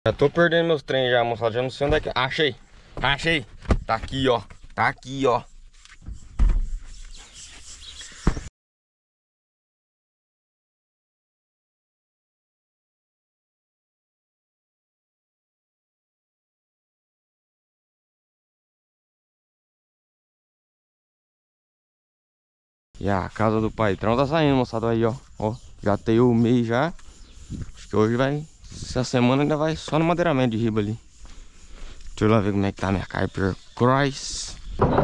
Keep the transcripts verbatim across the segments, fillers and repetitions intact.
Já tô perdendo meus trem já, moçada. Já não sei onde é que... Achei! Achei! Tá aqui, ó. Tá aqui, ó. E a casa do patrão tá saindo, moçada. Aí, ó. Ó, já tem o mês já. Acho que hoje vai... Essa semana ainda vai só no madeiramento de riba ali. Deixa eu lá ver como é que tá a minha Kuiper Cross.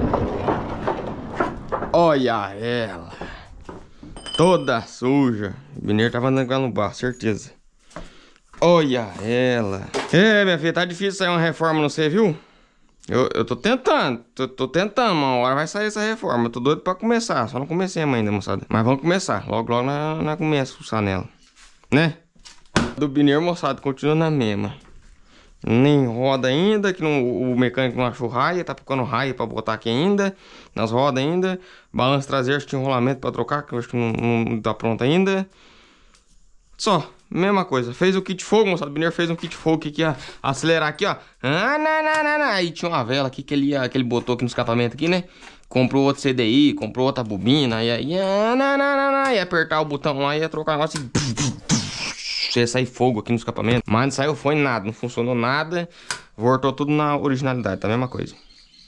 Olha ela. Toda suja. O mineiro tava andando com ela no bar, certeza. Olha ela. É, minha filha, tá difícil sair uma reforma, não sei, viu? Eu, eu tô tentando, tô, tô tentando, uma hora vai sair essa reforma. Eu tô doido pra começar, só não comecei ainda, moçada. Mas vamos começar, logo logo nós, nós começamos a fuçar nela, né? Do pneu, moçada, continua na mesma. Nem roda ainda, que não, o mecânico não achou raia, tá procurando raia pra botar aqui ainda. Nas rodas ainda. Balanço traseiro, acho que tinha um rolamento pra trocar, que eu acho que não, não tá pronto ainda. Só, mesma coisa. Fez o kit fogo, moçada. O pneu fez um kit fogo que ia acelerar aqui, ó. Ah, não, não, não, não. Aí tinha uma vela aqui que ele, ia, que ele botou aqui no escapamento aqui, né? Comprou outro C D I, comprou outra bobina. E aí, ah, não, não, não, não. Ia apertar o botão lá e ia trocar o negócio e... ia sair fogo aqui no escapamento. Mas não saiu, foi nada. Não funcionou nada. Voltou tudo na originalidade, tá a mesma coisa.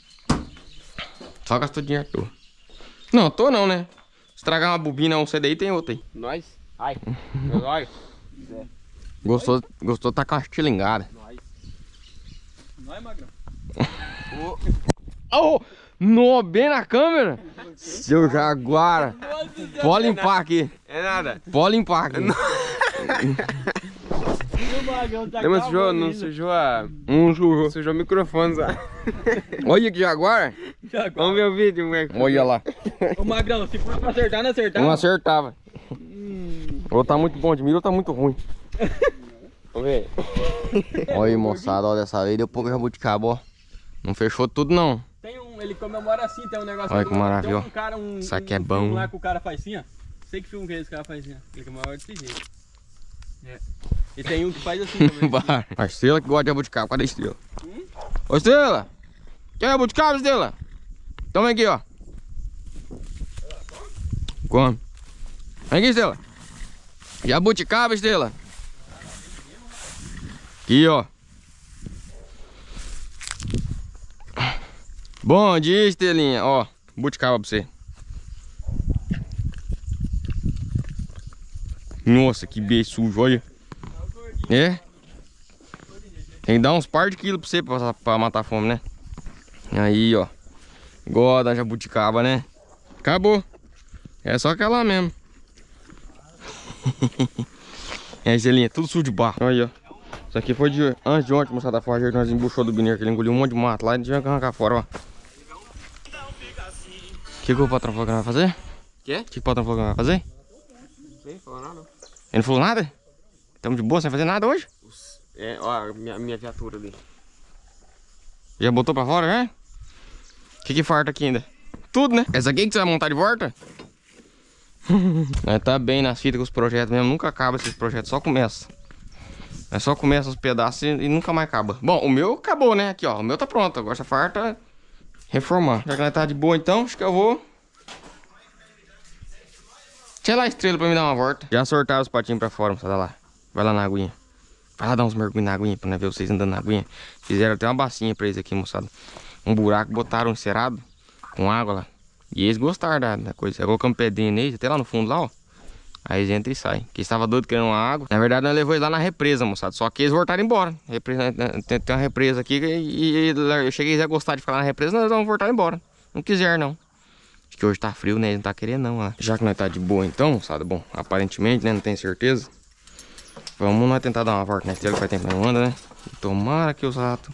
Só gastou dinheiro à toa. Não, à toa não, né? Estragar uma bobina ou um C D I, tem outra aí. Nós. Ai, meus olhos. Gostou, gostou, tá com a estilingada. Nós. Nós, magrão. Oh, no, bem na câmera. Seu jaguara. Pode limpar aqui. É nada. Pode limpar aqui. Não, mas sujou, não sujou a... Um sujou. Sujou o microfone, sabe? Olha que jaguar. Jaguar. Vamos ver o vídeo, moleque. Olha lá. Ô, magrão, se for pra acertar, não acertar. Não acertava. Ou tá muito bom de mira ou tá muito ruim. Vamos ver. Olha aí, moçada, olha essa vez deu pouco jabuticaba, ó. Não fechou tudo não. Tem um, ele comemora assim, tem um negócio. Olha que maravilha, ó. Um cara, um, isso aqui é um bom. lá que o cara faz assim, ó. Sei que filme que esse cara faz assim, ó. Ele comemora desse jeito. É. E tem um que faz assim também. A Estrela que gosta de jabuticaba, cadê a Estrela? Hum? Ô Estrela! Quer jabuticaba, Estrela? Então vem aqui, ó. Come. Vem aqui, Estrela. Jabuticaba, Estrela. Aqui, ó. Bom dia, Estrelinha. Ó, jabuticaba pra você. Nossa, que beijo sujo, olha. É? Tem que dar uns par de quilos pra você pra, pra matar a fome, né? Aí, ó. Gosta da jabuticaba, né? Acabou. É só aquela mesmo. É, Gelinha, tudo sujo de barro. Aí, ó. Isso aqui foi de antes de ontem, moçada. Forja, nós embuchou do bineiro, que ele engoliu um monte de mato lá e tivemos que arrancar fora, ó. O que, que o patrão falou que não vai fazer? Quê? O que, que o patrão falou que não vai fazer? Não sei, falou nada. Ele não falou nada? Tamo de boa, sem fazer nada hoje? É, ó, minha, minha viatura ali. Já botou pra fora, já? O que que farta aqui ainda? Tudo, né? Essa aqui que você vai montar de volta? Tá bem nas fitas com os projetos mesmo. Nunca acaba esses projetos, só começa. É só começa os pedaços e, e nunca mais acaba. Bom, o meu acabou, né? Aqui, ó. O meu tá pronto. Agora essa farta reformar. Já que nós tá de boa então, acho que eu vou... Tinha lá a Estrela pra me dar uma volta. Já sortaram os patinhos pra fora, moçada, lá. Vai lá na aguinha. Vai lá dar uns mergulhos na aguinha pra nós ver vocês andando na aguinha. Fizeram até uma bacinha pra eles aqui, moçada. Um buraco, botaram encerado com água lá. E eles gostaram da, da coisa. Colocamos pedrinha neles, até lá no fundo lá, ó. Aí eles entram e saem. Que estava doido querendo uma água. Na verdade, nós levamos eles lá na represa, moçada. Só que eles voltaram embora. Represa, tem, tem uma represa aqui e, e eu cheguei a gostar de ficar lá na represa, nós vamos voltar embora. Não quiser, não. Acho que hoje tá frio, né? Eles não tá querendo, não, ó. Já que nós tá de boa, então, moçada. Bom, aparentemente, né? Não tenho certeza. Vamos nós tentar dar uma volta na Estrela, que faz tempo que não anda, né? Tomara que os ratos...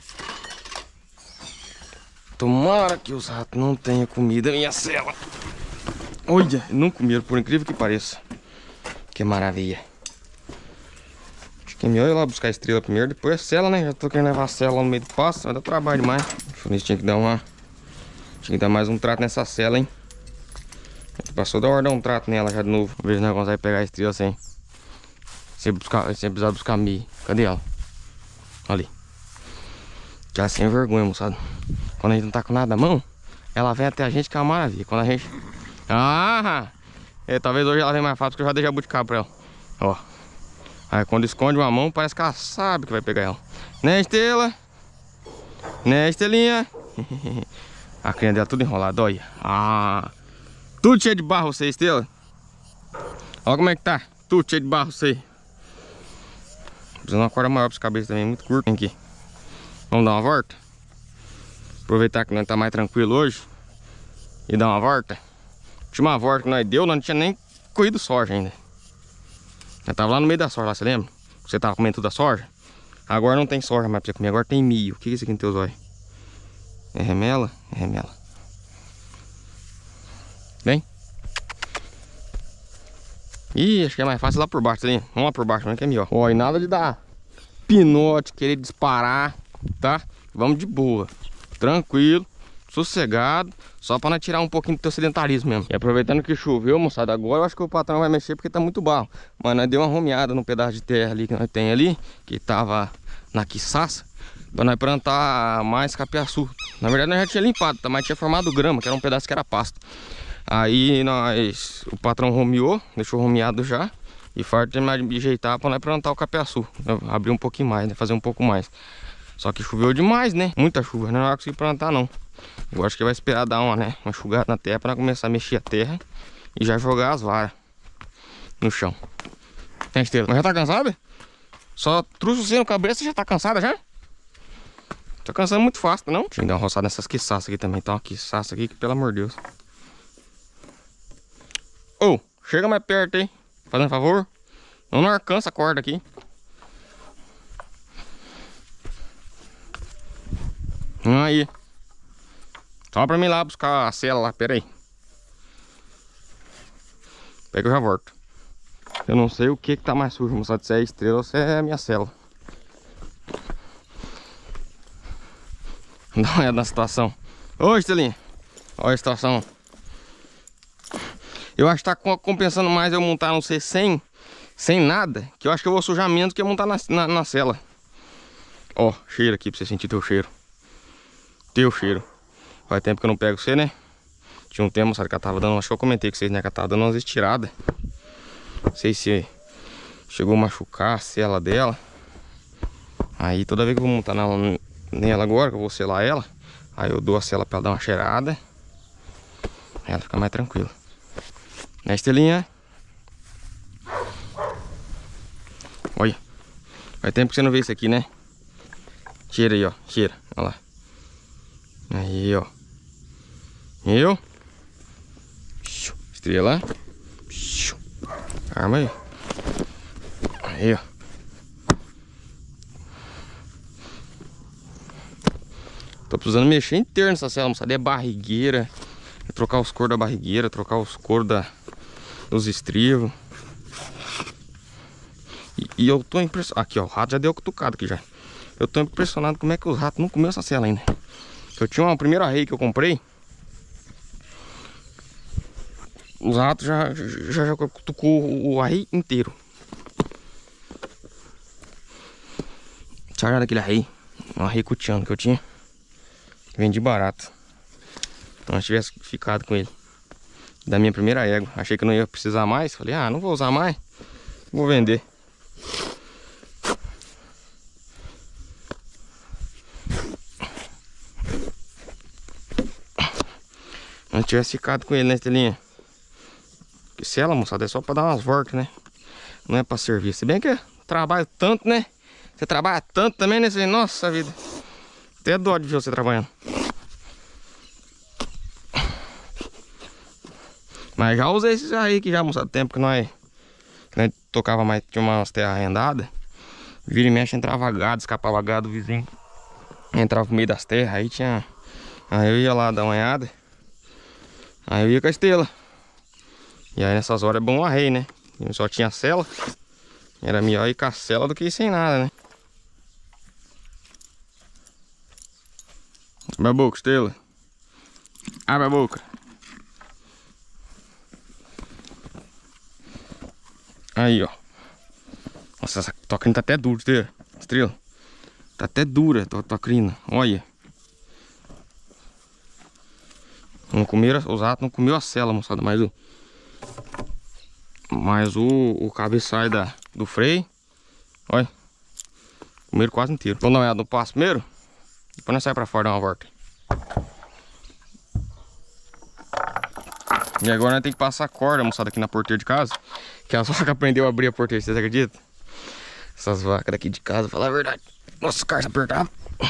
Tomara que os ratos não tenham comida na minha cela. Olha, não comeram, por incrível que pareça. Que maravilha. Acho que é melhor ir lá buscar a Estrela primeiro, depois a cela, né? Já tô querendo levar a cela lá no meio do pasto, vai dar trabalho demais. Falei, tinha que dar uma... Tinha que dar mais um trato nessa cela, hein? Passou da hora dar um trato nela já de novo. Vamos ver se nós conseguimos pegar a Estrela sem... Sem, buscar, sem precisar buscar milho. Cadê ela? Olha ali. Que ela é sem vergonha, moçada. Quando a gente não tá com nada na mão, ela vem até a gente que é uma maravilha. Quando a gente... Ah! É, talvez hoje ela venha mais fácil porque eu já dei jabuticaba pra ela. Ó. Aí quando esconde uma mão, parece que ela sabe que vai pegar ela. Né, Estrela? Né, Estrelinha? A crinha dela tudo enrolada, olha. Ah! Tudo cheio de barro você, Estrela. Olha como é que tá. Tudo cheio de barro você. Precisando uma corda maior pra esse cabeça também, muito curto. Vem aqui. Vamos dar uma volta? Aproveitar que nós tá mais tranquilo hoje e dar uma volta. Última volta que nós deu, nós não tinha nem corrido soja ainda. Eu tava lá no meio da soja, lá, você lembra? Você tava comendo tudo a soja. Agora não tem soja mais pra você comer, agora tem milho. O que é isso aqui no teu zóio? É remela? É remela. Vem. Ih, acho que é mais fácil lá por baixo, ali. Vamos lá por baixo, não que é melhor. Ó, e nada de dar pinote, querer disparar, tá? Vamos de boa. Tranquilo, sossegado. Só pra nós tirar um pouquinho do teu sedentarismo mesmo. E aproveitando que choveu, moçada, agora eu acho que o patrão vai mexer porque tá muito barro. Mas nós deu uma romeada no pedaço de terra ali que nós tem ali, que tava na quiçaça, pra nós plantar mais capiaçu. Na verdade nós já tinha limpado, tá? Mas tinha formado grama, que era um pedaço que era pasto. Aí nós, o patrão romeou, deixou romeado já. E farto terminar de ajeitar pra nós plantar o capiaçu. Abrir um pouquinho mais, né? Fazer um pouco mais. Só que choveu demais, né? Muita chuva, não vai conseguir plantar não. Eu acho que vai esperar dar uma, né? Uma enxugada na terra pra começar a mexer a terra e já jogar as varas no chão. Tem Estrela? Mas já tá cansada? Só trouxe você no cabeça e já tá cansada já? Tá cansando muito fácil, não? Deixa eu dar uma roçada nessas quiçaças aqui também. Tá uma quiçaça aqui que, pelo amor de Deus. Ô, oh, chega mais perto aí. Fazendo favor. Não, não alcança a corda aqui. Aí. Só pra mim ir lá buscar a cela lá, pera aí. Pega, eu já volto. Eu não sei o que que tá mais sujo, moçada, se é a Estrela ou se é a minha cela. Dá uma olhada na situação. Ô, Estrelinha. Olha a situação. Eu acho que tá compensando mais eu montar, não sei, sem, sem nada, que eu acho que eu vou sujar menos que eu montar na, na, na cela. Ó, cheiro aqui pra você sentir teu cheiro. Teu cheiro. Faz tempo que eu não pego você, né? Tinha um tempo, sabe, que eu tava dando, acho que eu comentei com vocês, né, que eu tava dando umas estiradas. Não sei se chegou a machucar a cela dela. Aí toda vez que eu vou montar na, nela agora, que eu vou selar ela, aí eu dou a cela pra ela dar uma cheirada. Aí ela fica mais tranquila. Né, Estrelinha? Olha. Faz tempo que você não vê isso aqui, né? Cheira aí, ó. Cheira. Olha lá. Aí, ó. Eu. Estrela. Arma aí. Aí, ó. Tô precisando mexer inteiro nessa cela, moçada. É barrigueira. É trocar os coros da barrigueira. Trocar os coros da, dos estrivos. E, e eu tô impressionado. Aqui, ó. O rato já deu cutucado aqui já. Eu tô impressionado como é que os ratos não comeram essa cela ainda. Eu tinha uma primeira arreia que eu comprei. Os ratos já, já, já cutucou o arreio inteiro. Deixa eu olhar daquele arreio. Um arreio cuteando que eu tinha. Vendi barato. Não tivesse ficado com ele. Da minha primeira égua. Achei que não ia precisar mais. Falei, ah, não vou usar mais. Vou vender. Não tivesse ficado com ele, né, Estrelinha? Porque cela, moçada, é só pra dar umas voltas, né? Não é pra servir. Se bem que eu trabalho tanto, né? Você trabalha tanto também, né, Estrelinha? Nossa vida. Até dó de ver você trabalhando. Mas já usei esses aí que já, moçada. Tempo que nós, que nós tocava mais, tinha umas terras arrendadas. Vira e mexe, entrava gado, escapava gado do vizinho. Entrava no meio das terras, aí tinha... Aí eu ia lá dar uma olhada. Aí eu ia com a Estrela. E aí nessas horas é bom o arreio, né? Eu só tinha cela. Era melhor ir com a cela do que ir sem nada, né? Abre a boca, Estrela. Abre a boca. Aí, ó. Nossa, essa toca tá até dura, Estrela. Estrela. Tá até dura a crina, olha. Não comeram, os ratos não comeu a cela, moçada, mas o... Mas o, o cabeçalho da, do freio, olha. Comeram quase inteiro. Vamos dar uma olhada no passo primeiro. Depois nós saímos pra fora dar uma volta. E agora nós temos que passar a corda, moçada, aqui na porteira de casa. Que as vacas aprendeu a abrir a porteira, vocês acreditam? Essas vacas daqui de casa, falar a verdade. Nossa, o carro apertado.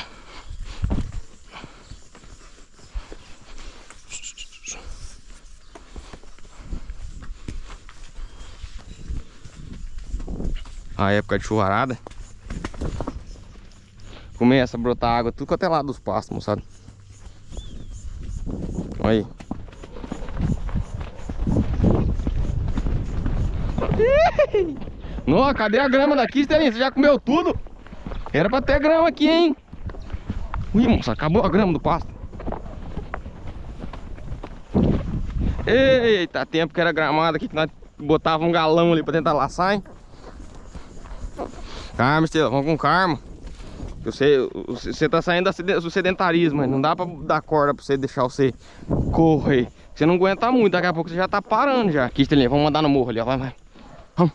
A época de chuvarada começa a brotar água tudo quanto é lado dos pastos, moçada. Olha aí. Nossa, cadê a grama daqui, Estelinha? Você já comeu tudo? Era pra ter grama aqui, hein? Ui, moça, acabou a grama do pasto. Eita, tempo que era gramado aqui, que nós botava um galão ali pra tentar laçar, hein? Calma, Estela, vamos com calma. Você, você tá saindo do sedentarismo, não dá pra dar corda pra você deixar você correr. Você não aguenta muito, daqui a pouco você já tá parando já. Aqui, Estelinha, vamos mandar no morro ali, ó. Vai, vai. Vamos.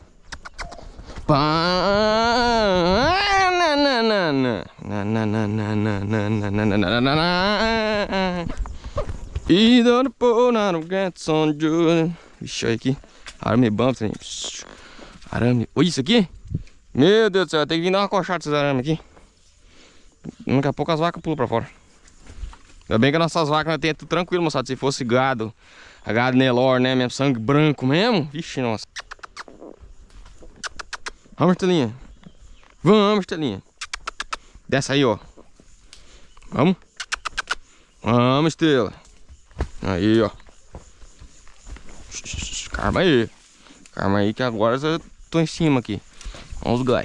E don't pull out get some good. Vixe, olha aqui. Arame bump, arame. Olha isso aqui. Meu Deus do céu, tem que vir dar uma coxada desses arames aqui. Daqui a pouco as vacas pulam pra fora. Ainda bem que as nossas vacas tem tudo tranquilo, moçada. Se fosse gado, a gado Nelore, né? Mesmo sangue branco mesmo. Vixe, nossa. Vamos, Estelinha. Vamos, Estelinha. Desce aí, ó. Vamos. Vamos, Estela. Aí, ó. Calma aí. Calma aí que agora eu tô em cima aqui. Vamos, Glai.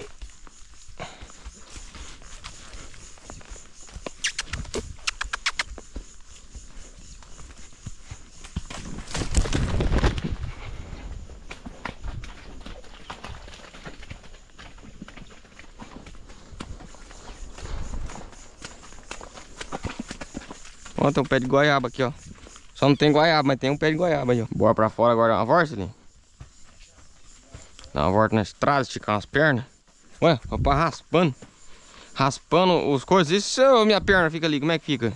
Ó, tem um pé de goiaba aqui, ó. Só não tem goiaba, mas tem um pé de goiaba aí, ó. Bora pra fora agora dar uma volta ali. Dar uma volta na estrada, esticar as pernas. Ué, opa, raspando. Raspando os coisas. E se eu, minha perna fica ali, como é que fica?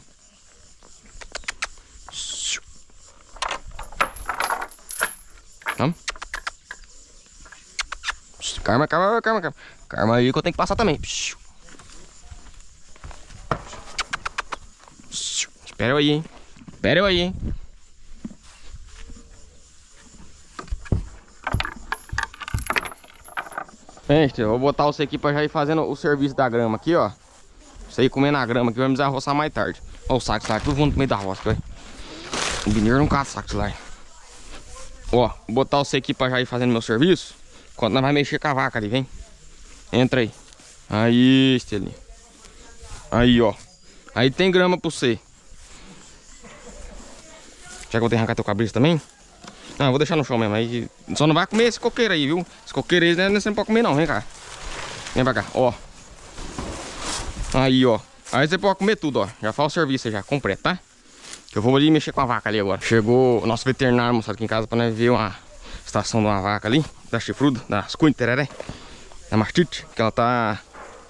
Vamos. Calma, calma, calma, calma. Calma aí que eu tenho que passar também. Espera eu aí, hein? Espera eu aí, hein? Gente, eu vou botar você aqui pra já ir fazendo o serviço da grama aqui, ó. Você ir comendo a grama aqui, vai me desarroçar mais tarde. Ó o saco, saco, tudo voando no meio da roça, velho. O mineiro não caça saco, lá. Ó, vou botar você aqui pra já ir fazendo meu serviço. Enquanto nós vamos mexer com a vaca ali, vem. Entra aí. Aí, Estelinha. Aí, ó. Aí tem grama pra você. Já que eu vou ter que arrancar teu cabrito também. Não, eu vou deixar no chão mesmo. Aí só não vai comer esse coqueiro aí, viu? Esse coqueiro aí né, você não pode comer não, vem cá. Vem pra cá, ó. Aí, ó. Aí você pode comer tudo, ó. Já faz o serviço aí já, completo, tá? Que eu vou ali mexer com a vaca ali agora. Chegou o nosso veterinário, moçada, aqui em casa pra nós ver uma estação de uma vaca ali. Da chifruda, das cuinteré, da mastite. Que ela tá...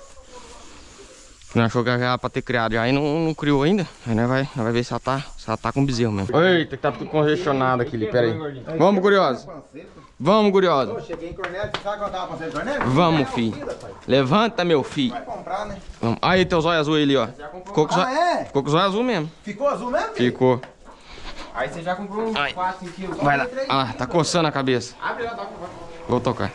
Não achou que ela era pra ter criado já, aí não, não criou ainda. Aí nós vai, nós vai ver se ela, tá, se ela tá com bezerro mesmo. Eita, que tá tudo congestionado aqui, pera aí. Vamos, curioso. Vamos, curioso. Eu cheguei em Cornélio, você sabe que eu tava passando em Cornélio? Vamos, filho. Levanta, meu filho. Vai comprar, né? Vamos. Aí, teu zóio azul ali, ó. Ficou com, Ah, é? Ficou com o zóio azul mesmo. Ficou azul mesmo, filho? Ficou. Aí você já comprou um Ai. quatro, cinco quilos. Vai lá. Ah, tá coçando a cabeça. Abre lá, toca. Vou tocar.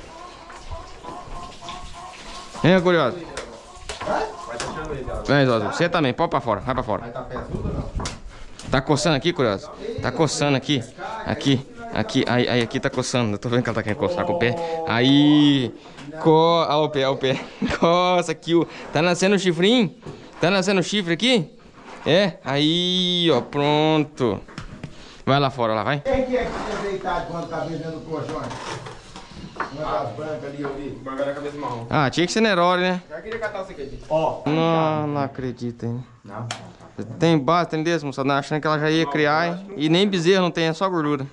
Vem, curioso. Vai deixando ele, ó. Vem, Zóio azul. Você também, pode pra fora, vai pra fora. Vai tá pé azul ou não? Tá coçando aqui, curioso? Tá coçando aqui. Aqui. Aqui. Aí, aí aqui tá coçando. Eu tô vendo que ela tá querendo coçar com o pé. Aí. Co... Ah, o pé, o pé. Coça aqui. O... Tá nascendo o chifrinho? Tá nascendo o chifre aqui? É? Aí, ó. Pronto. Vai lá fora, lá, vai. Quem que é que tinha deitado quando tá vendendo o colchão? Uma das brancas ali, eu vi. Branca na cabeça marrom. Ah, tinha que ser Neroli, né? Já queria catar você aqui. Ó. Não, não acredito, hein? Não. Tem base, tem desse, moçada, achando que ela já ia criar, hein? E nem bezerro não tem, é só gordura.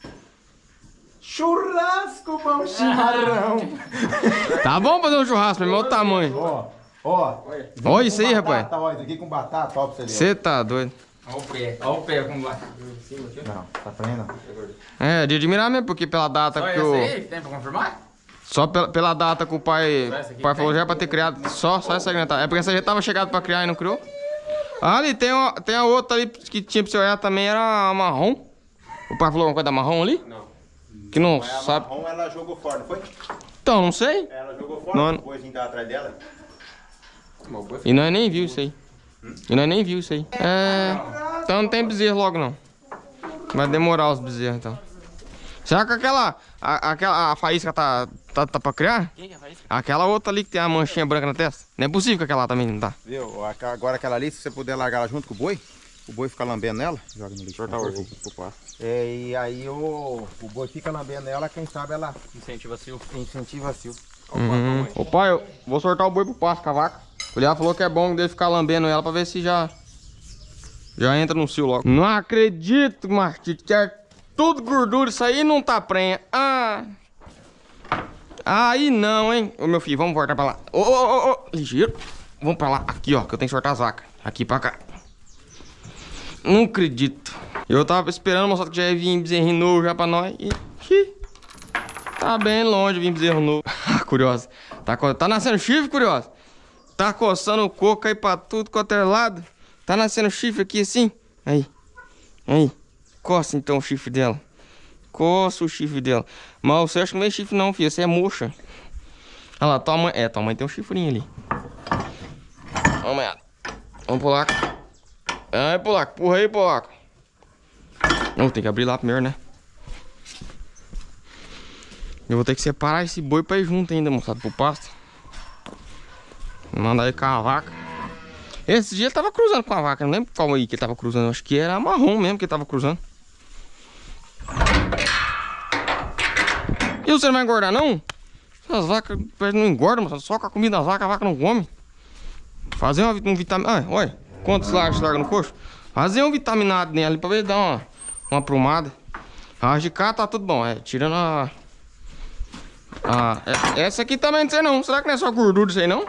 Churrasco, bom chimarrão. Tá bom fazer um churrasco, meu tamanho. Ó, ó. Olha isso aí, rapaz. Ó, isso aqui com batata, ó, pra você ver. Você tá doido. Olha o pé, olha o pé como vai. Não, tá prendendo. É, de admirar mesmo, porque pela data Só que essa o... aí que tem pra confirmar? Só pela, pela data que o pai... Só essa aqui O pai que falou tem? já pra ter criado, só, só essa aqui, tá? É porque essa já tava chegada pra criar e não criou. Ah, ali, tem, uma, tem a outra ali que tinha pra você olhar também, era a marrom. O pai falou alguma coisa da marrom ali? Não. Que não Mas a sabe. marrom, ela jogou fora, não foi? Então, não sei. Ela jogou fora, Não. o boizinho tá atrás dela. E nós nem viu isso aí. E nós nem viu isso aí. É... Então não tem bezerro logo, não. Vai demorar os bezerros, então. Será que aquela... A, aquela a faísca tá, tá, tá pra criar? Quem que é a faísca? Aquela outra ali que tem a manchinha branca na testa? Não é possível que aquela lá também não tá. Viu? Agora aquela ali, se você puder largar ela junto com o boi, o boi fica lambendo nela, joga no lixo. Cortar o orco pro passo. É, e aí o, o boi fica lambendo nela, quem sabe ela Incentiva cio. incentiva a cio. Uhum. Ô pai, eu vou soltar o boi pro pasto com a vaca. O Liá falou que é bom dele ficar lambendo ela pra ver se já... Já entra no cio logo. Não acredito, Martito, que é tudo gordura, isso aí não tá prenha. Ah... Aí não, hein? Ô meu filho, vamos voltar pra lá. Ô, ô, ô, ô, ligeiro. Vamos pra lá. Aqui, ó, que eu tenho que soltar as vacas. Aqui pra cá. Não acredito. Eu tava esperando, moçada, que já ia vir bezerrinho novo já pra nós. E... Ih, tá bem longe vir bezerro novo. Curioso. Tá, co... tá nascendo chifre, curioso? Tá coçando o coco aí pra tudo quanto é lado. Tá nascendo chifre aqui assim. Aí. Aí. Coça então o chifre dela. Coça o chifre dela. Mas você acha que não é chifre não, filho. Você é mocha. Olha lá, tua mãe... É, tua mãe tem um chifrinho ali. Vamos lá. Vamos, polaco. Ai, polaco. Porra aí, polaco. Não, tem que abrir lá primeiro, né? Eu vou ter que separar esse boi pra ir junto ainda, moçada, pro pasto. Mandar ele com a vaca. Esse dia ele tava cruzando com a vaca. Não lembro qual aí que ele tava cruzando. Acho que era marrom mesmo que ele tava cruzando. E você não vai engordar, não? As vacas não engordam, moçada. Só com a comida das vacas, a vaca não come. Fazer uma, um vitamina... Ah, olha, quantos largos larga no coxo? Fazer um vitaminado nela pra ver dar uma, uma aprumada. A de cá tá tudo bom, é. Tirando a... a é, essa aqui também não sei não. Será que não é só gordura isso aí, não?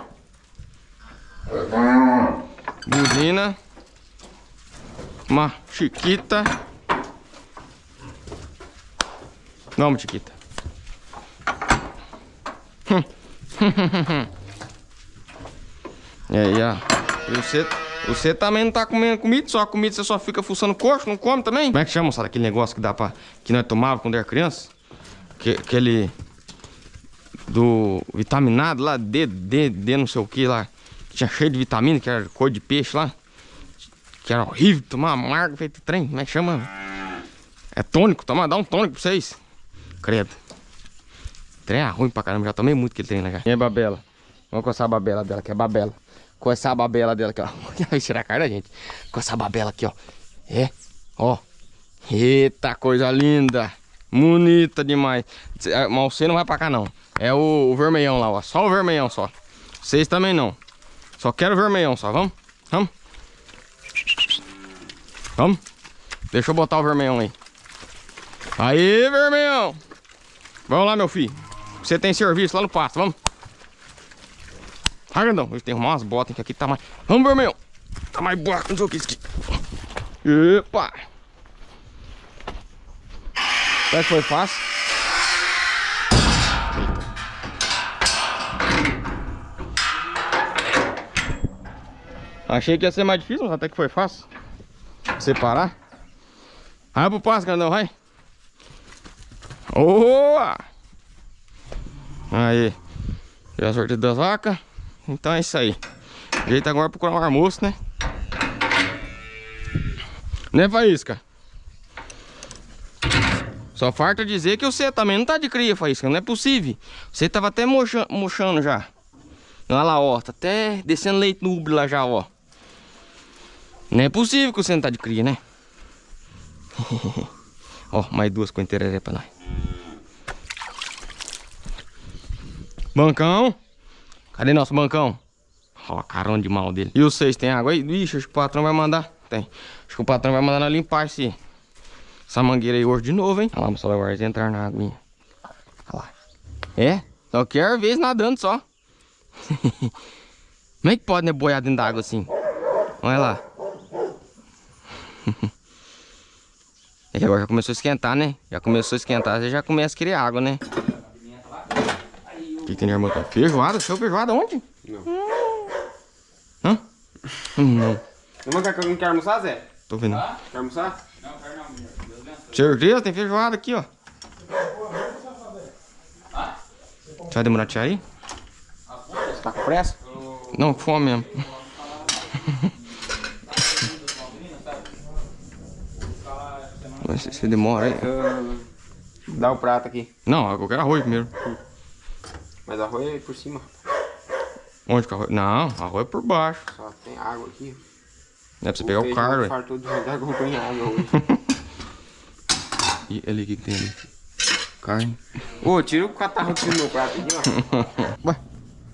Buzina. Uma chiquita. Vamos, chiquita. E aí, ó. E você, você também não tá comendo comida, só comida, você só fica fuçando coxo, não come também? Como é que chama, sabe, aquele negócio que dá pra... que nós tomávamos quando era criança? Que, aquele... do vitaminado lá, D, D, D não sei o que lá. Tinha cheio de vitamina, que era cor de peixe lá. Que era horrível, tomar amargo, feito trem. Como é que chama? É tônico, toma, dá um tônico pra vocês. Credo. Trem é ruim pra caramba, já tomei muito aquele trem lá já. E aí, Babela? Vamos coçar a babela dela, que é babela. Coçar a babela dela aqui, ó. Vai tirar a cara da gente. Coçar a babela aqui, ó. É, ó. Eita, coisa linda. Bonita demais. Mas você não vai pra cá, não. É o, o vermelhão lá, ó. Só o vermelhão, só. Vocês também não. Só quero o vermelhão, só. Vamos? Vamos? Vamos? Deixa eu botar o vermelhão aí. Aí, vermelhão. Vamos lá, meu filho. Você tem serviço lá no pasto, vamos? Ah, grandão, eu tenho que arrumar umas botas que aqui tá mais... Vamos, vermelhão. Tá mais buraco, não sei o que isso aqui. Epa. Será que foi fácil? Achei que ia ser mais difícil, mas até que foi fácil. Separar. Vai pro passo, grandão, vai. Boa! Aí. Já sorteio das vacas. Então é isso aí. O jeito agora é procurar um almoço, né? Né, Faísca? Só falta dizer que você também não tá de cria, Faísca. Não é possível. Você tava até mochando, mochando já. Olha lá, ó. Tá até descendo leite no ubre lá já, ó. Não é possível que você não tá de cria, né? Ó, mais duas coenteiras pra nós. Bancão. Cadê nosso bancão? Ó, carão de mal dele. E vocês, tem água aí? Ixi, acho que o patrão vai mandar. Tem. Acho que o patrão vai mandar nós limpar esse, essa mangueira aí hoje de novo, hein? Olha lá, só vai entrar na água. Olha lá. É? Só quer vez nadando só. Como é que pode, né, boiar dentro da água assim? Olha lá. É que agora já começou a esquentar, né? Já começou a esquentar, você já começa a querer água, né? O que, que tem de armão? Feijoada? Seu feijoada onde? Não. Hum. Hã? Hum, não. Não quer, não quer almoçar, Zé? Tô vendo. Ah? Quer almoçar? Não, quero não, mulher. Deus abençoe. Certeza, tem feijoada aqui, ó. Você vai demorar a tirar aí? Você tá com pressa? Não, com fome mesmo. Mas se você demora aí. Uh, dá o prato aqui. Não, eu quero arroz primeiro. Mas arroz é por cima. Onde que arroz? Não, arroz é por baixo. Só tem água aqui. É pra você pegar o carro, velho. Fartou de jogar que eu ponho água hoje. E ali, o que, que tem ali? Carne. Ô, tira o catarro aqui do meu prato aqui, ó. Ué.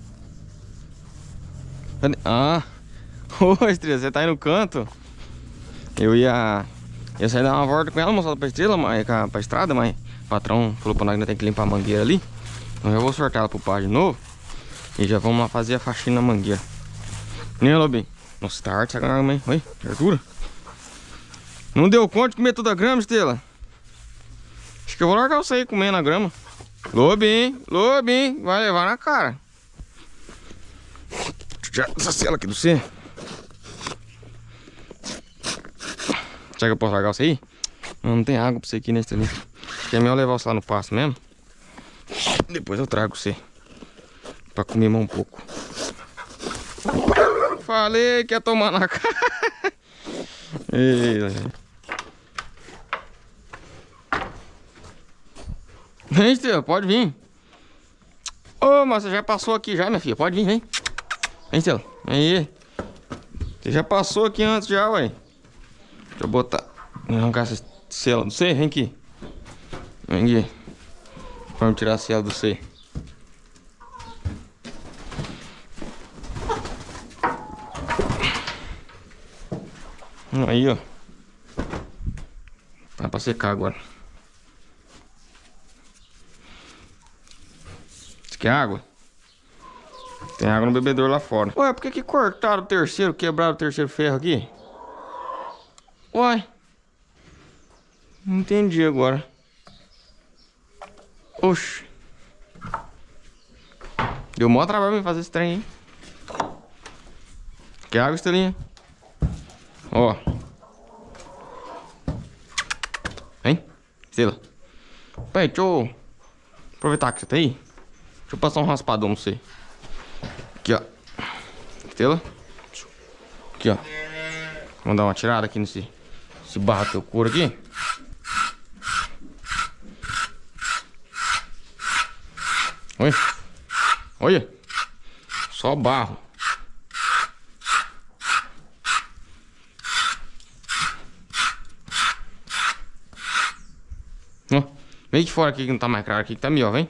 Cadê? Ah. Ô, Estrela, você tá aí no canto? Eu ia... Eu saí dar uma volta com ela, moçada, pra estrela, mas, pra estrada, mas o patrão falou pra nós que ainda tem que limpar a mangueira ali. Então eu vou sortar ela pro pá de novo. E já vamos lá fazer a faxina na mangueira. Né, Lobinho? Nossa, tá arte essa grama, hein? Oi, que altura. Não deu conta de comer toda a grama, Estrela? Acho que eu vou largar você aí comendo a grama. Lobinho, Lobinho, vai levar na cara. Deixa eu tirar essa cela aqui do você. Será que eu posso largar você aí? Não, não tem água pra você aqui, né, Estrela? Acho que é melhor levar você lá no pasto mesmo. Depois eu trago você pra comer mais um pouco. Falei que ia tomar na cara. Ei, vem, Estrela, pode vir. Ô, mas você já passou aqui já, minha filha. Pode vir, vem. Vem, Estrela. Aí. Você já passou aqui antes já, ué. Deixa eu botar. Arrancar essa cela do C. Vem aqui. Vem aqui. Vamos tirar a cela do C. Aí, ó. Tá pra secar agora. Você quer água? Tem água no bebedouro lá fora. Ué, por que que cortaram o terceiro, quebraram o terceiro ferro aqui? Uai. Não entendi agora. Oxi. Deu mó trabalho pra fazer esse trem, hein? Quer água, Estelinha? Ó. Vem, Estela. Peraí, deixa eu aproveitar que você tá aí. Deixa eu passar um raspadão pra você. Aqui, ó. Estela. Aqui, ó. Vamos dar uma tirada aqui nesse esse barro que eu couro aqui. Olha. Olha. Só barro. Ó. Vem aqui fora aqui que não tá mais claro aqui que tá melhor, vem.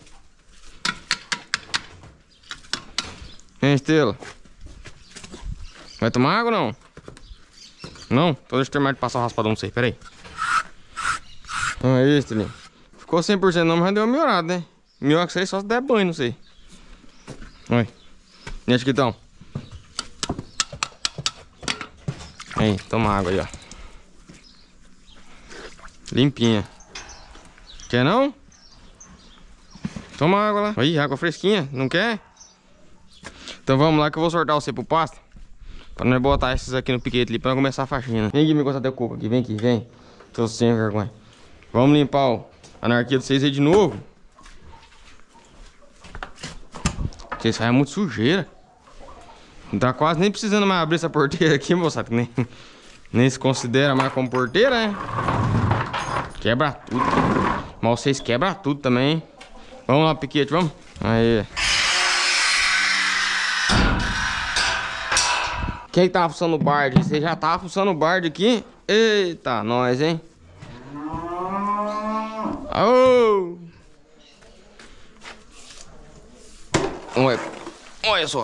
Vem, Estrela. Vai tomar água ou não? Não? Então deixa eu terminar de passar o raspadão, não sei, pera aí. Aí, Estrelinha. Ficou cem por cento não, mas deu uma melhorada, né? Melhor que isso aí só se der banho, não sei. Olha. E acho que então. Aí, toma água aí, ó. Limpinha. Quer não? Toma água lá. Aí, água fresquinha. Não quer? Então vamos lá que eu vou sortar você pro pasto. Pra nós botar esses aqui no piquete ali pra começar a faxina. Vem aqui me encostar teu coco aqui. Vem aqui, vem. Tô sem vergonha. Vamos limpar o anarquia de vocês aí de novo. Porque isso aí é muito sujeira. Não tá quase nem precisando mais abrir essa porteira aqui, moçada. Que nem, nem se considera mais como porteira, né? Quebra tudo. Mas vocês quebram tudo também, hein? Vamos lá, piquete, vamos? Aí. Quem que tava fuçando o barde? Você já tava fuçando o barde aqui? Eita, nós, hein? Aô! Olha, olha só.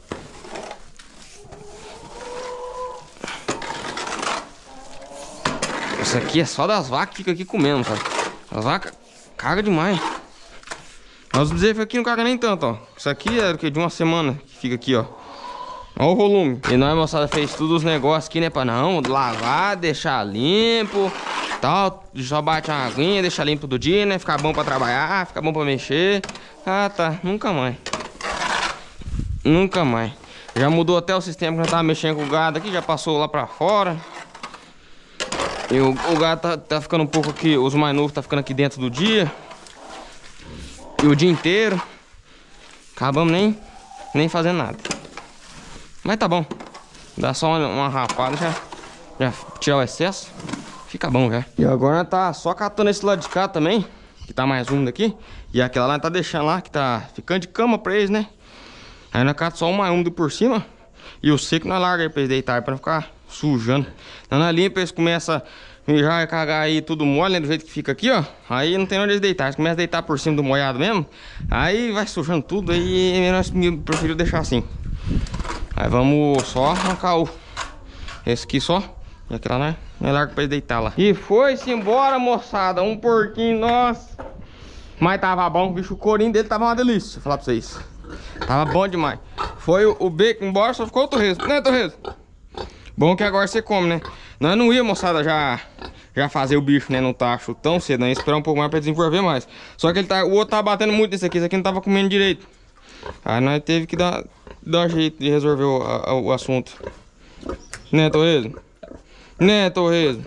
Isso aqui é só das vacas que ficam aqui comendo, sabe? As vacas cagam demais. Mas os bezerros aqui não cagam nem tanto, ó. Isso aqui é o que? De uma semana que fica aqui, ó. Olha o volume. E nós, moçada, fez tudo os negócios aqui, né? Pra não lavar, deixar limpo, tal. Só bate uma aguinha, deixar limpo todo dia, né? Ficar bom pra trabalhar, ficar bom pra mexer. Ah, tá. Nunca mais. Nunca mais. Já mudou até o sistema que nós tava mexendo com o gado aqui, já passou lá pra fora. E o, o gado tá, tá ficando um pouco aqui, os mais novos tá ficando aqui dentro do dia. E o dia inteiro. Acabamos nem, nem fazendo nada. Mas tá bom. Dá só uma, uma rapada, já, já tirar o excesso. Fica bom, já. E agora tá só catando esse lado de cá também, que tá mais úmido aqui. E aquela lá tá deixando lá, que tá ficando de cama pra eles, né? Aí nós catamos só o mais úmido por cima. E o seco nós larga aí pra eles deitarem, pra não ficar sujando. Então nós limpa, eles começam a mijar e cagar aí tudo mole, né? Do jeito que fica aqui, ó. Aí não tem onde eles deitar. Eles começam a deitar por cima do molhado mesmo. Aí vai sujando tudo. Aí nós prefiro deixar assim. Aí vamos só arrancar o... esse aqui só. E aquela, né? Nós larga pra eles deitar lá. E foi-se embora, moçada. Um porquinho, nossa. Mas tava bom. O bicho, o corinho dele tava uma delícia. Vou falar pra vocês. Tava bom demais. Foi o, o bacon embora, só ficou o torresmo. Né, torresmo? Bom que agora você come, né? Nós não ia, moçada, já, já fazer o bicho, né? No tacho tão cedo, né? Esperar um pouco mais pra desenvolver mais. Só que ele tá, o outro tava batendo muito nesse aqui. Esse aqui não tava comendo direito. Aí nós teve que dar, dar jeito de resolver o, a, o assunto. Né, torresmo? Né, torresmo?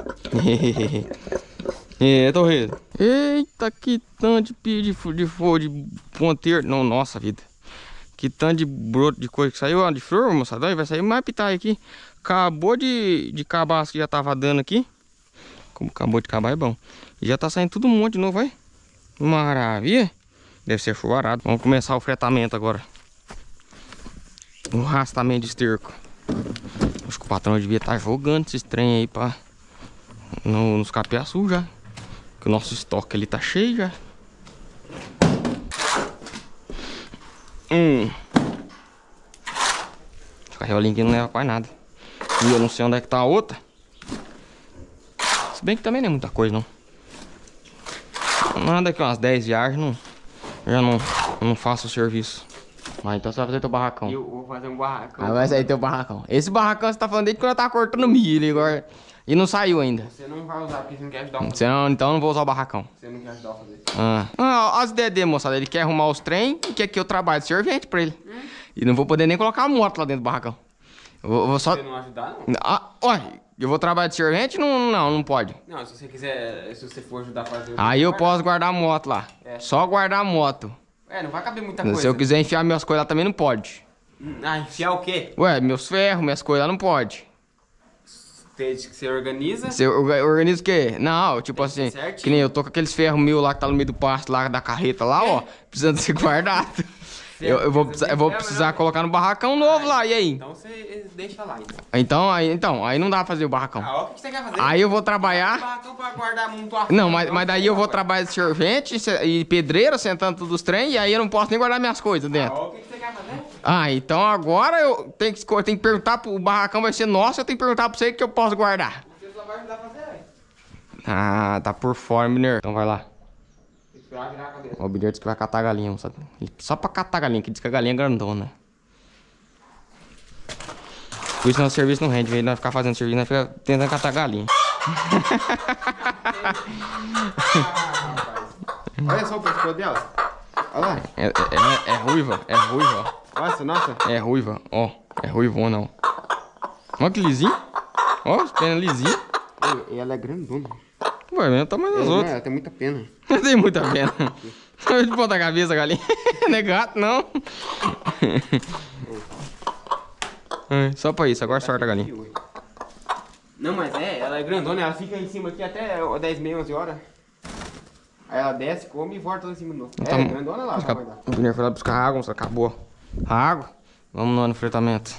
É, torresmo. Eita, que tanto de de de flor, de ponteiro. Não, nossa vida. Que tanto de broto de coisa que saiu, ó, de flor, moçada. Aí vai sair mais pitaia aqui. Acabou de, de cabaço que já tava dando aqui. Como acabou de acabar é bom. E já tá saindo tudo um monte de novo, vai. Maravilha. Deve ser chuvarado. Vamos começar o fretamento agora. O rastamento de esterco. Acho que o patrão devia estar jogando esses trem aí pra... No, nos capiaçu já. Que o nosso estoque ali tá cheio já. Hum. Esse carriolinho aqui não leva pra nada. E eu não sei onde é que tá a outra. Se bem que também não é muita coisa, não. Nada que umas dez viagens, não, já não, não faço o serviço. Mas então você vai fazer teu barracão. Eu vou fazer um barracão. Aí vai sair teu barracão. Esse barracão você tá falando desde quando eu tava cortando milho agora. E não saiu ainda. Você não vai usar porque você não quer ajudar a fazer. Você não, então eu não vou usar o barracão. Você não quer ajudar a fazer. Ah, ah as ideias dele, moçada. Ele quer arrumar os trem e quer que eu trabalhe de servente pra ele. Hum. E não vou poder nem colocar a moto lá dentro do barracão. Eu vou, eu vou só... Você não ajudar, não? Ah, olha, eu vou trabalhar de servente? Não, não, não pode. Não, se você quiser, se você for ajudar a fazer... Aí eu posso guardar a moto lá. É. Só guardar a moto. É, não vai caber muita coisa. Se eu quiser enfiar minhas coisas lá também não pode. Ah, enfiar o quê? Ué, meus ferros, minhas coisas lá não pode. Desde que você organiza. Você organiza o quê? Não, tipo assim, certinho. que nem eu tô com aqueles ferros mil lá que tá no meio do pasto lá da carreta lá, ó, precisando ser guardado. Eu, eu vou, precisar, eu vou precisar colocar no barracão novo lá, e aí? Então você deixa lá, então. Então, aí, então, aí não dá pra fazer o barracão. Ah, ó, o que você quer fazer? Aí eu vou O trabalhar... barracão pra guardar muito a... Não, mas, mas daí eu vou trabalhar de servente e pedreiro, sentando tudo os trem, e aí eu não posso nem guardar minhas coisas dentro. Ah, ó, o que você quer fazer? Ah, então agora eu tenho que, eu tenho que perguntar pro... O barracão vai ser nosso, eu tenho que perguntar pra você o que eu posso guardar. Você só vai ajudar a fazer, velho. Ah, tá por fora, Mineiro. Então vai lá. Tem que esperar virar a cabeça. O Mineiro disse que vai catar a galinha, sabe? Só pra catar a galinha, que diz que a galinha é grandona. Por isso nosso serviço não rende, velho. Nós ficar fazendo serviço, nós fica tentando catar a galinha. Olha só o pescoço dela. Olha lá. É, é, é ruiva, é ruiva. Nossa, nossa. É ruiva, ó. É ruivona, ó. Olha que lisinho. Ó, as penas lisinhas. E ela é grandona. Ué, é o tamanho das É, outras. ela tem muita pena. Não tem muita pena. Só de ponta cabeça, galinha. Não é gato, não. É, só pra isso, agora sorta a galinha. Não, mas é, ela é grandona, ela fica em cima aqui até dez e meia, onze horas. Aí ela desce, come e volta lá em cima de novo. É, Então, grandona lá, vai guardar. O Mineiro foi lá buscar água, moça, acabou. A água? Vamos lá no fretamento.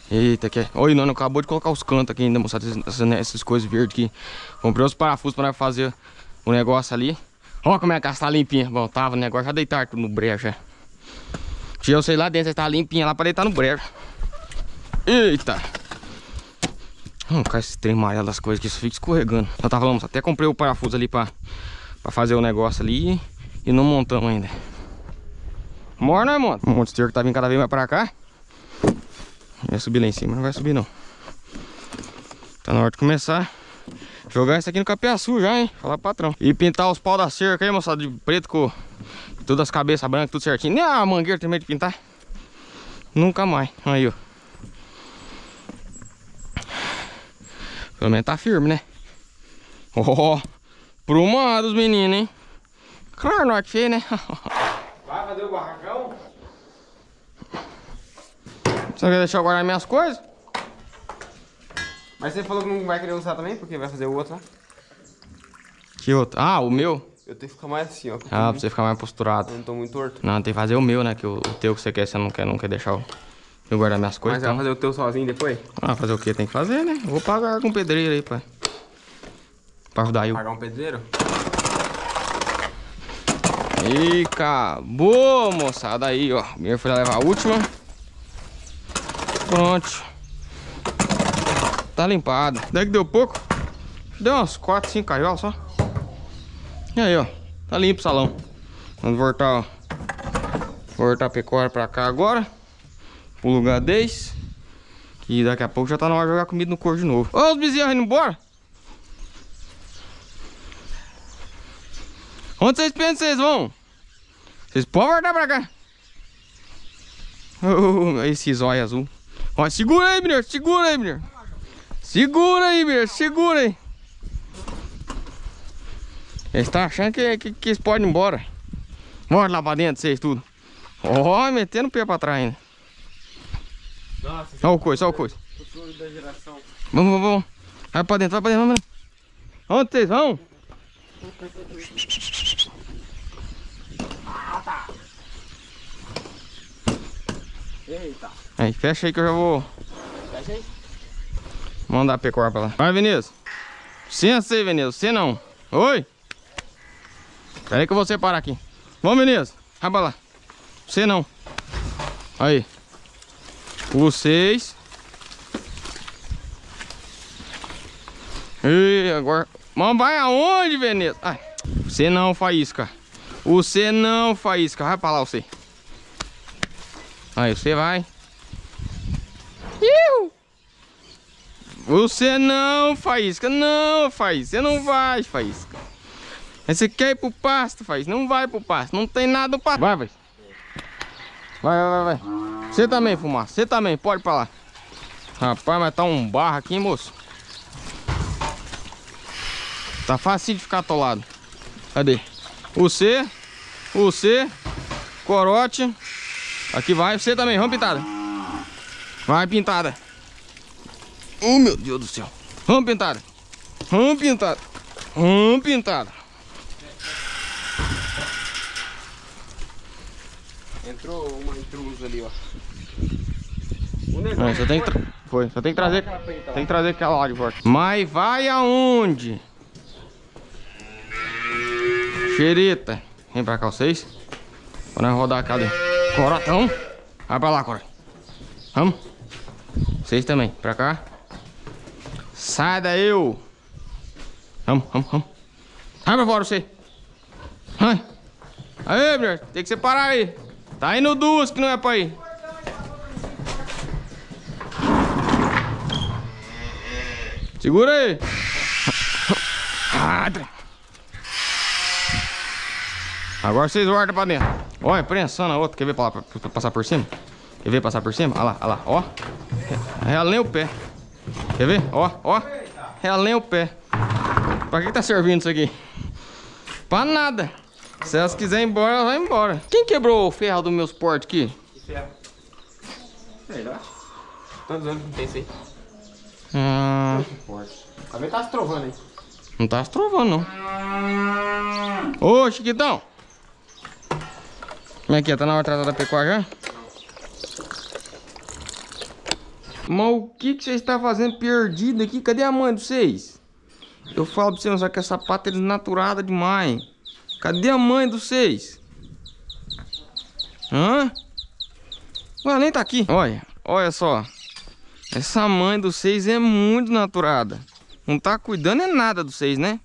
Eita, que é. Oi, não, acabou de colocar os cantos aqui ainda, moçada. Essas, essas coisas verdes aqui. Comprei os parafusos pra nós fazer o negócio ali. Ó como é que ela tá limpinha. Bom, tava o negócio, já deitaram tudo no brejo já. Tinha eu sei lá dentro, tá limpinha lá pra deitar no brejo. Eita. Vamos colocar esse trem amarelo das coisas que isso fica escorregando. Eu tava falando, até comprei o parafuso ali pra, pra fazer o negócio ali. E não montamos ainda. Mora, né, mano? O monte de esterco tá vindo cada vez mais pra cá. Vai subir lá em cima, não vai subir não. Tá na hora de começar a jogar isso aqui no capiaçu já, hein? Falar pro patrão. E pintar os pau da cerca aí, moçada, de preto com todas as cabeças brancas, tudo certinho. Nem a mangueira também de pintar. Nunca mais. Aí, ó. Pelo menos tá firme, né? Ó, oh, prumado dos meninos, hein? Claro, não é que feio, né? Vai fazer o barracão? Você quer deixar eu guardar minhas coisas? Mas você falou que não vai querer usar também, porque vai fazer o outro lá. Que outro? Ah, o meu? Eu tenho que ficar mais assim, ó. Ah, pra você ficar mais posturado. Eu não tô muito torto. Não, tem que fazer o meu, né? Que o, o teu que você quer, você não quer, não quer deixar eu, eu guardar minhas coisas. Mas você então. vai fazer o teu sozinho depois? Ah, fazer o que? Tem que fazer, né? Vou pagar com pedreiro aí, pai. Pra ajudar eu. Pagar um pedreiro? E acabou, moçada. Aí, ó. O meu foi lá levar a última. Pronto. Tá limpado. Daí que deu pouco. Deu umas quatro, cinco caiolas só. E aí, ó. Tá limpo o salão. Vamos voltar, ó. Voltar a pecuária pra cá agora. Pro lugar deles. E daqui a pouco já tá na hora de jogar comida no couro de novo. Ô, os bezerros indo embora. Onde vocês pensam que vocês vão? Vocês podem voltar pra cá. Oh, esse zóio azul. Ó, segura aí, menino. Segura aí, menino. Segura aí, menino. Segura aí. Eles estão achando que, que, que eles podem ir embora. Bora lá pra dentro, vocês tudo. Ó, metendo o pé pra trás ainda. Nossa, olha o coisa, olha o coisa. futuro da geração. Vamos, vamos, vamos. Vai pra dentro, vai pra dentro, vamos. Onde vocês vão? Eita. Aí, fecha aí que eu já vou Fecha aí. mandar a pecuária pra lá. Vai, Vinícius. Licença aí, Vinícius. Você não. Oi. Pera aí que eu vou separar aqui. Vamos, Vinícius. Vai pra lá. Você não. Aí. Vocês. E agora. Mas vai aonde, Vinícius? Ai. Você não, faísca. Você não, faísca. Vai pra lá, você. Aí, você vai. Iu! Você não, faísca. Não, faísca. Você não vai, faísca. Você quer ir pro pasto, faísca. Não vai pro pasto. Não tem nada no pasto. Vai, vai. Vai, vai, vai, vai. Você também, fumaça. Você também. Pode ir pra lá. Rapaz, mas tá um barro aqui, hein, moço. Tá fácil de ficar atolado. Cadê? Você. Você. Corote. Aqui vai. Você também. Vamos, pintada. Vai, pintada. Oh, meu Deus do céu. Vamos, pintada. Vamos, pintada. Vamos, pintada. Entrou uma intrusa ali, ó. Não, só tem que tra... Foi, só tem que trazer. Tem que trazer aquela lá de volta. Mas vai aonde? Xereta. Vem pra cá vocês. Pra nós rodar a casa. Corotão. Vai pra lá, Cora. Vamos. Vocês também. Pra cá. Sai daí, eu. Vamos, vamos, vamos. Vai pra fora você. Vai. Aí, mulher. Tem que separar aí. Tá indo duas que não é pra ir. Segura aí. Agora vocês voltam pra dentro. Olha, prensando a outra. Quer ver pra, lá, pra, pra passar por cima? Quer ver passar por cima? Olha lá, olha lá, ó. Ela nem o pé. Quer ver? Ó, ó. Ela nem o pé. Pra que tá servindo isso aqui? Pra nada. Se elas quiserem ir embora, elas vão embora. Quem quebrou o ferro do meu suporte aqui? Que ferro? Sei lá. Quantos anos que tem isso aí? Ah, Também tá se trovando aí. não tá se trovando, não. Ô, Chiquitão. Como é que é? Tá na hora de tratar da pecuária já? Mas o que que vocês estão fazendo perdido aqui? Cadê a mãe de vocês? Eu falo pra vocês, só que essa pata é desnaturada demais. Cadê a mãe de vocês? Hã? Ué, nem tá aqui. Olha, olha só. Essa mãe de vocês é muito naturada. Não tá cuidando é nada de vocês, né?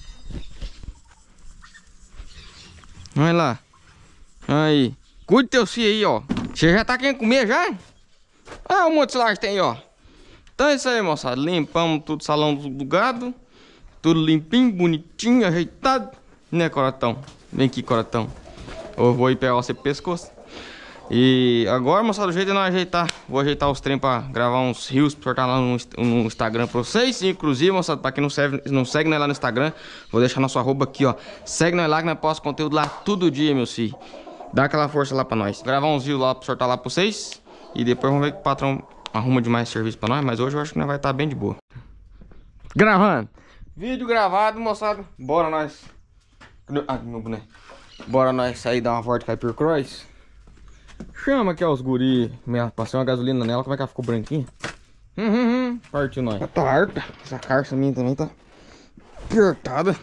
Olha lá. Aí. Cuide teu filho aí, ó. Você já tá querendo comer já? Ah, o monte de celular que tem aí, ó. Então é isso aí, moçada. Limpamos tudo o salão do, do gado. Tudo limpinho, bonitinho, ajeitado. Né, Coratão? Vem aqui, Coratão. Eu vou ir pegar você pro pescoço. E agora, moçada, o jeito de nós ajeitar. Vou ajeitar os trem pra gravar uns rios pra soltar lá no, no Instagram pra vocês. Inclusive, moçada, pra quem não segue, não segue nós lá no Instagram, vou deixar nosso arroba aqui, ó. Segue nós lá que nós postamos conteúdo lá todo dia, meus filhos. Dá aquela força lá pra nós. Gravar uns rios lá pra soltar lá pra vocês. E depois vamos ver que o patrão arruma demais serviço pra nós. Mas hoje eu acho que nós vai estar bem de boa. Gravando. Vídeo gravado, moçada. Bora nós. Ah, meu boneco. Bora nós sair dar uma volta com a Hypercross. Chama aqui, ó, os guri. Passei uma gasolina nela. Como é que ela ficou branquinha? Hum, hum, hum. Partiu nós. Tá harta. Essa carça minha também tá apertada.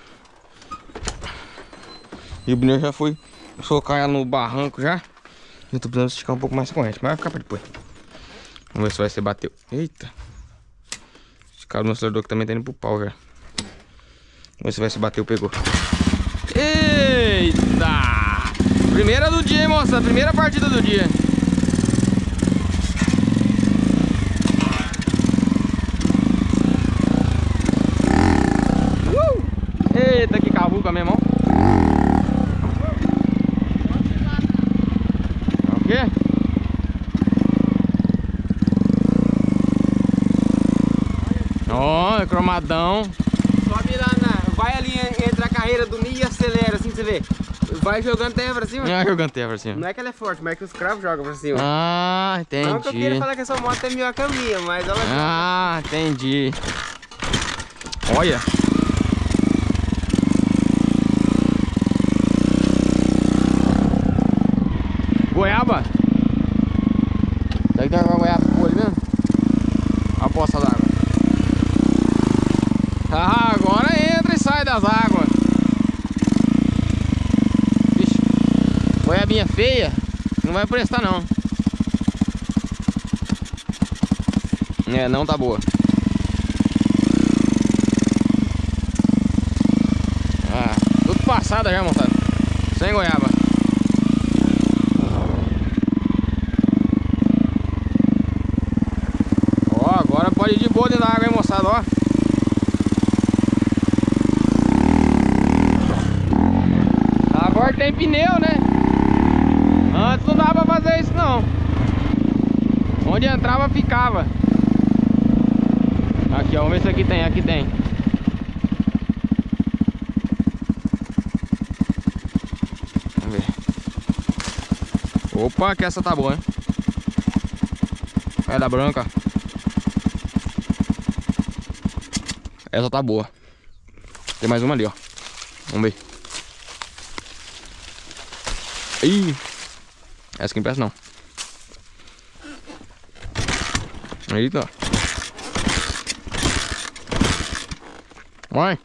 E o pneu já foi socar ela no barranco já. Eu tô precisando esticar um pouco mais a corrente, mas vai ficar pra depois. Vamos ver se vai ser bateu. Eita. Esse cara do acelerador que também tá indo pro pau já. Vamos ver se vai se bateu, pegou. Eita! Primeira do dia, hein, moça? Primeira partida do dia. Uh! Eita, que cavuca, meu irmão. O quê? Ó, oh, é cromadão. Sobe lá na... Vai ali entre a carreira do milho e acelera, assim, você vê. Vai jogando terra pra cima. Ah, jogando terra pra cima. Não é que ela é forte, mas é que os cravos jogam pra cima. Ah, entendi. Não que eu queira falar que essa moto é melhor que a minha, mas ela... Ah, entendi. Olha. Goiaba. Será que tem uma goiaba boa ali mesmo? A poça d'água. Ah, agora entra e sai das águas. Vixe. Goiabinha feia. Não vai prestar não. É, não tá boa. Ah, tudo passada já, moçada. Sem goiaba. Ó, agora pode ir de boa dentro da água, hein, moçada, ó. Agora tem pneu, né? Antes não dava pra fazer isso não. Onde entrava, ficava. Aqui, ó, vamos ver se aqui tem, aqui tem. Vamos ver. Opa, que essa tá boa, hein? É da branca. Essa tá boa. Tem mais uma ali, ó. Vamos ver. Ih, essa aqui não presta não. Eita. Vai.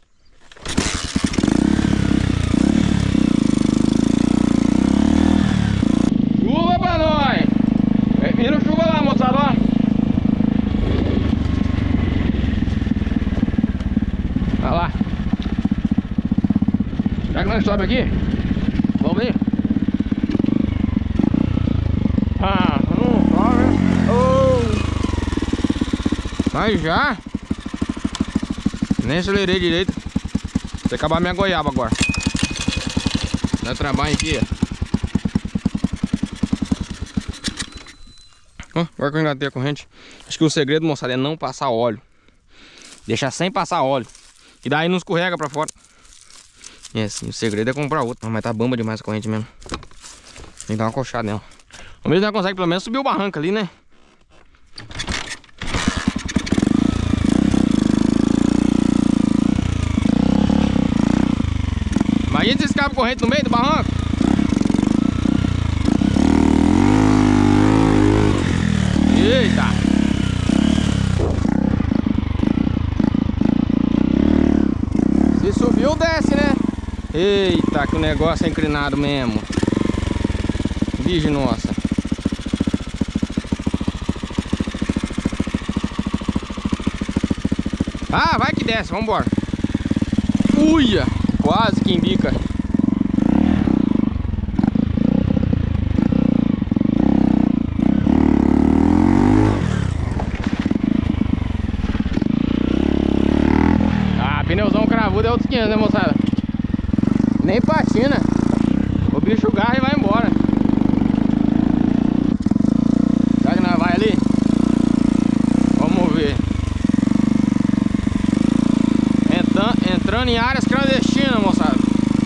Chuva pra nós. Vem vindo chuva lá, moçada, ó. Olha lá. Será que nós sobe aqui? Vamos ver. Ah, não sobe. Oh. Mas já. Nem acelerei direito. Vou acabar minha goiaba agora. Dá trabalho aqui, ó. Oh, agora que eu engatei a corrente. Acho que o segredo, moçada, é não passar óleo. Deixar sem passar óleo. E daí não escorrega pra fora. E assim, o segredo é comprar outro. Mas tá bamba demais a corrente mesmo. Tem que dar uma coxada nela. Vamos ver se nós conseguimos pelo menos subir o barranco ali, né? Imagina se escapa corrente no meio do barranco. Eita. Eita, que o negócio é inclinado mesmo. Virgem nossa. Ah, vai que desce, vambora. Uia, quase que embica. Ah, pneuzão cravudo é outros quinhentos, né, moçada? Nem patina. O bicho garra e vai embora. Será que nós vai ali? Vamos ver. Entrando, entrando em áreas clandestinas, moçada.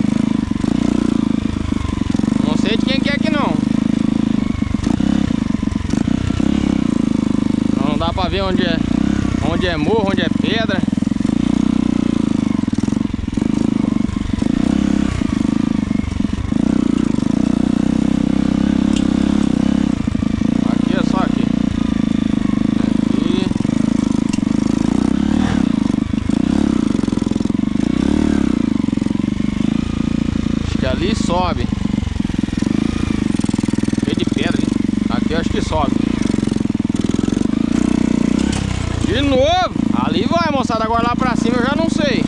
Não sei de quem que é aqui não. Não dá pra ver onde é, onde é morro, onde é pedra. Ali sobe. Cheio de pedra, hein? Aqui eu acho que sobe. De novo. Ali vai, moçada. Agora lá pra cima eu já não sei.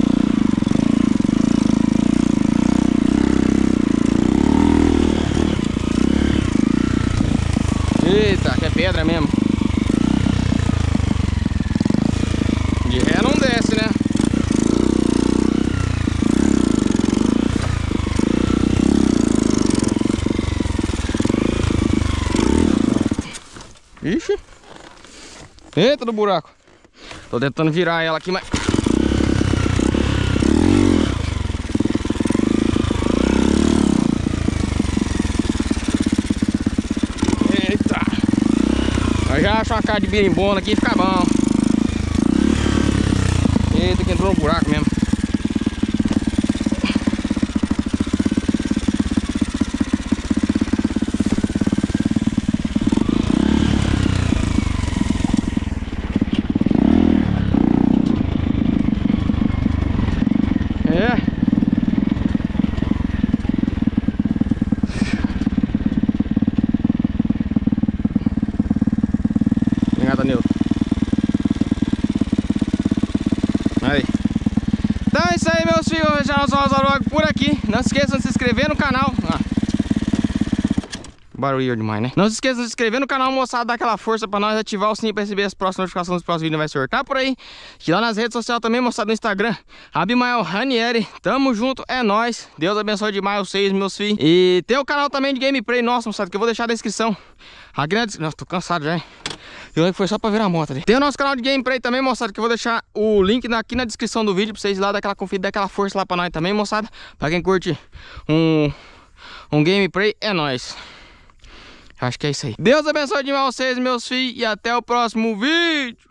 Eita, que é pedra mesmo. De ré não desce, né? Ixi. Eita do buraco. Tô tentando virar ela aqui, mas... Eita. Eu já acho uma cara de birimbona aqui e fica bom. Eita, que entrou no buraco mesmo. Aí. Então é isso aí, meus filhos. Vou deixar nosso vlog por aqui. Não se esqueçam de se inscrever no canal. Ah. Barulho demais, né? Não se esqueçam de se inscrever no canal, moçada. Dar aquela força pra nós, ativar o sininho pra receber as próximas notificações dos próximos vídeos. Vai sortar por aí. E lá nas redes sociais também, moçada, no Instagram, Abimael Ranieri. Tamo junto, é nóis. Deus abençoe demais vocês, meus filhos. E tem o canal também de gameplay nosso, moçada, que eu vou deixar na descrição. A grande... Nossa, tô cansado já, hein? Eu lembro que foi só pra virar a moto ali. Tem o nosso canal de gameplay também, moçada, que eu vou deixar o link aqui na descrição do vídeo pra vocês ir lá dar aquela conferida, dar aquela força lá pra nós também, moçada. Pra quem curte um, um gameplay, é nóis. Acho que é isso aí. Deus abençoe demais vocês, meus filhos, e até o próximo vídeo.